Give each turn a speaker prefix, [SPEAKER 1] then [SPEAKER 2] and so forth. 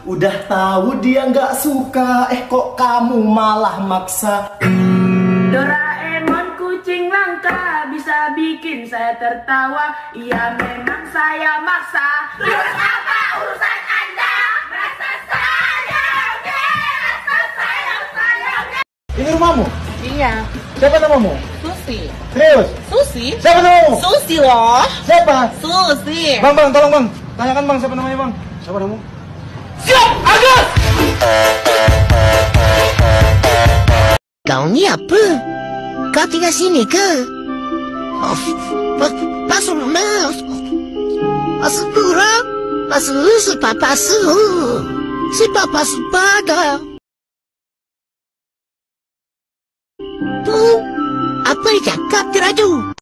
[SPEAKER 1] Udah tahu dia nggak suka, kok kamu malah maksa.
[SPEAKER 2] Doraemon kucing langka bisa bikin saya tertawa. Iya memang saya maksa. Terus apa urusan Anda? Rasa sayangnya, rasa sayangnya.
[SPEAKER 1] Ini rumahmu?
[SPEAKER 3] Iya,
[SPEAKER 1] Siapa namamu?
[SPEAKER 3] Susi.
[SPEAKER 1] Serius?
[SPEAKER 3] Susi?
[SPEAKER 1] Siapa namamu?
[SPEAKER 3] Susi loh.
[SPEAKER 1] Siapa?
[SPEAKER 3] Susi.
[SPEAKER 1] Bang, tolong bang. Tanyakan bang, siapa namanya bang? Siapa namamu? Siap, Agus!
[SPEAKER 4] Kau ni apa? Kau tinggal sini ke? Oh, pasal mas, pasal kurang, pasal si papa sepada. Tu apa yang cakap teraju?